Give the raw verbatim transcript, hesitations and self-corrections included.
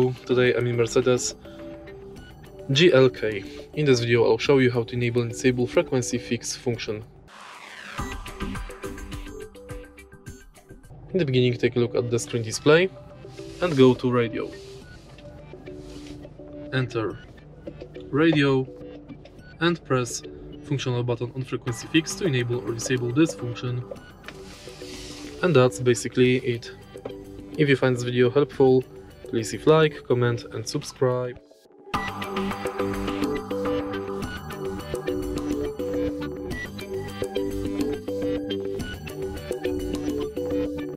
Hello, today I'm in Mercedes G L K. In this video I'll show you how to enable and disable frequency fix function. In the beginning, take a look at the screen display and go to radio. Enter radio and press functional button on frequency fix to enable or disable this function. And that's basically it. If you find this video helpful, please leave like, comment and subscribe.